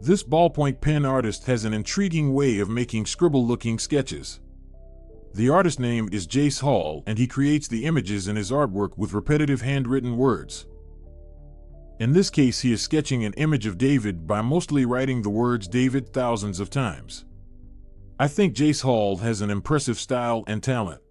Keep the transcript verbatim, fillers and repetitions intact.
This ballpoint pen artist has an intriguing way of making scribble-looking sketches. The artist name is Jayce Hall, and he creates the images in his artwork with repetitive handwritten words. In this case, he is sketching an image of David by mostly writing the words David thousands of times. I think Jayce Hall has an impressive style and talent.